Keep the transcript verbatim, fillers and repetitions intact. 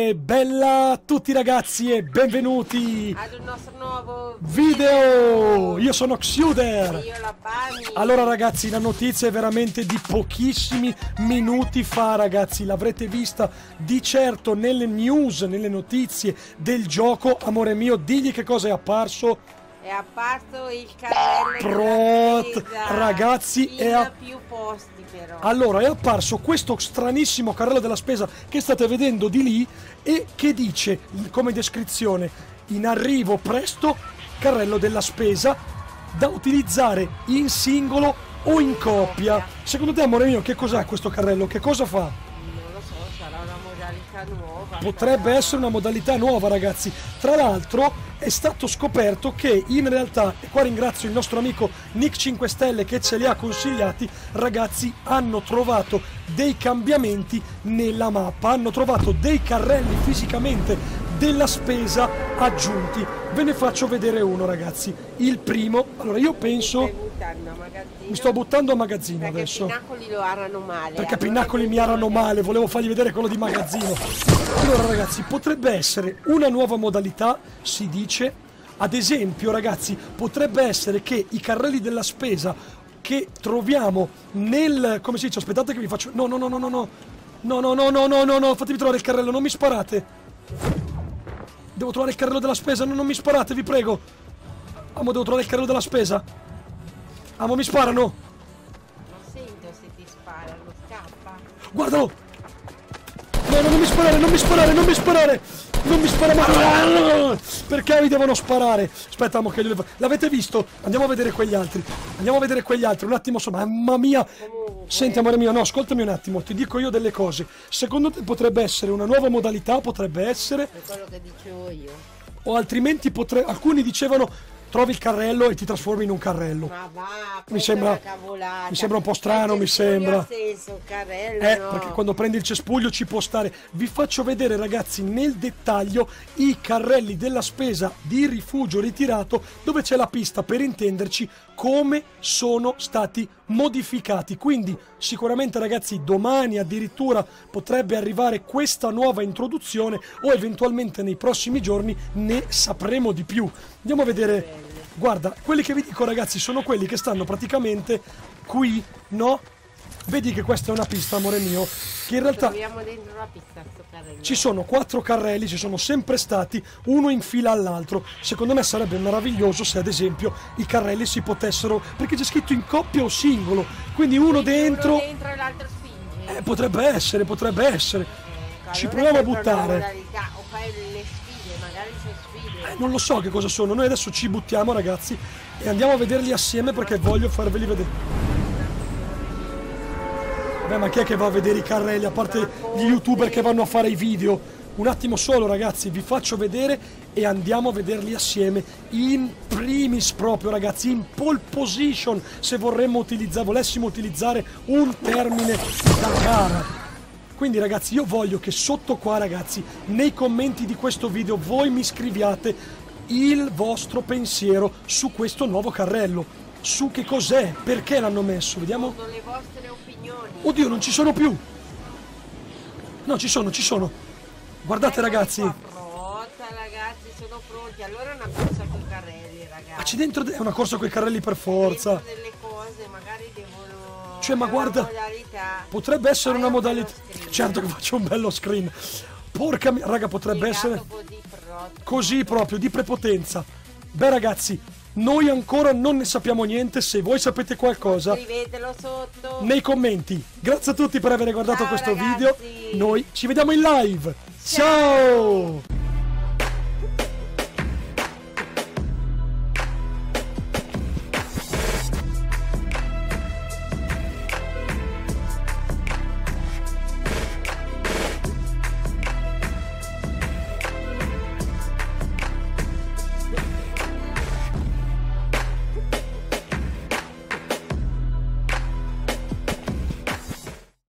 E bella a tutti ragazzi e benvenuti ad un nostro nuovo video. Io sono Xuder. E io la Bani. Allora ragazzi, la notizia è veramente di pochissimi minuti fa, ragazzi. L'avrete vista di certo nelle news, nelle notizie del gioco. Amore mio, digli che cosa è apparso. È apparso il carrello Prot, della spesa. ragazzi, in è a... più posti però. Allora, è apparso questo stranissimo carrello della spesa che state vedendo di lì e che dice come descrizione: in arrivo presto, carrello della spesa da utilizzare in singolo o in coppia. Secondo te, amore mio, che cos'è questo carrello? Che cosa fa? Non lo so, sarà una modalità nuova. Potrebbe essere una modalità nuova, ragazzi. Tra l'altro è stato scoperto che in realtà, e qua ringrazio il nostro amico Nick cinque Stelle che ce li ha consigliati, ragazzi, hanno trovato dei cambiamenti nella mappa, hanno trovato dei carrelli fisicamente della spesa aggiunti. Ve ne faccio vedere uno, ragazzi. Il primo, allora io penso... Mi sto buttando a magazzino perché adesso. Perché Pinnacoli lo arano male. Perché allora Pinnacoli mi arano male, volevo fargli vedere quello di magazzino. Allora ragazzi, potrebbe essere una nuova modalità, si dice. Ad esempio ragazzi, potrebbe essere che i carrelli della spesa che troviamo nel... come si dice? Aspettate che vi faccio... No, no, no, no, no, no. No, no, no, no, no, no, no, fatemi trovare il carrello, non mi sparate. Devo trovare il carrello della spesa, no, non mi sparate, vi prego. Amo, devo trovare il carrello della spesa. Amo, mi sparano. Non sento se ti sparano, scappa. Guardalo. No, no, non mi sparare, non mi sparare, non mi sparare. Non mi spara mai. Perché mi devono sparare? Aspetta, amo, che glielo... L'avete visto? Andiamo a vedere quegli altri. Andiamo a vedere quegli altri. Un attimo, so, mamma mia. Senti, amore mio, no, ascoltami un attimo. Ti dico io delle cose. Secondo te potrebbe essere una nuova modalità? Potrebbe essere. È quello che dicevo io. O altrimenti potrebbe... Alcuni dicevano... Trovi il carrello e ti trasformi in un carrello. Ma va, mi sembra, mi sembra un po' strano, mi sembra. Senso, carrello, eh, no. Perché quando prendi il cespuglio ci può stare. Vi faccio vedere, ragazzi, nel dettaglio i carrelli della spesa di Rifugio Ritirato, dove c'è la pista, per intenderci, come sono stati modificati. Quindi sicuramente, ragazzi, domani addirittura potrebbe arrivare questa nuova introduzione o eventualmente nei prossimi giorni ne sapremo di più. Andiamo a vedere. Guarda, quelli che vi dico, ragazzi, sono quelli che stanno praticamente qui, no? Vedi che questa è una pista, amore mio, che in realtà troviamo dentro la pista, sto carrello. Ci sono quattro carrelli, ci sono sempre stati, uno in fila all'altro. Secondo me sarebbe meraviglioso se ad esempio i carrelli si potessero, perché c'è scritto in coppia o singolo, quindi uno quindi dentro, uno dentro e l'altro spinge. Eh, potrebbe essere, potrebbe essere. Eh, Ci allora proviamo a buttare. modalità, o fai le sfide, magari sono sfide. Eh, non lo so che cosa sono. Noi adesso ci buttiamo, ragazzi, e andiamo a vederli assieme perché voglio farveli vedere. Beh, ma chi è che va a vedere i carrelli, a parte gli youtuber che vanno a fare i video? Un attimo solo, ragazzi, vi faccio vedere e andiamo a vederli assieme. In primis proprio, ragazzi, in pole position, se vorremmo utilizzare, volessimo utilizzare un termine da gara. Quindi, ragazzi, io voglio che sotto qua, ragazzi, nei commenti di questo video, voi mi scriviate il vostro pensiero su questo nuovo carrello. Su che cos'è, perché l'hanno messo, vediamo. Sono le vostre opinioni. Oddio, non ci sono più. No, ci sono, ci sono. Guardate, Eccoli ragazzi. qua, pronta, ragazzi, sono pronti. Allora è una corsa con i carrelli, ragazzi. Ah, c'è dentro, è una corsa con i carrelli per forza. Dentro delle cose, magari devono... Cioè, ma è guarda, una modalità. potrebbe essere Fai una un modalità. bello screen. Certo che faccio un bello screen. Porca mia, raga, potrebbe Spiegato essere così, però. così proprio, di prepotenza. Beh, ragazzi, noi ancora non ne sappiamo niente. Se voi sapete qualcosa, Scrivetelo sotto nei commenti. Grazie a tutti per aver guardato Ciao, questo ragazzi. video. Noi ci vediamo in live. Ciao!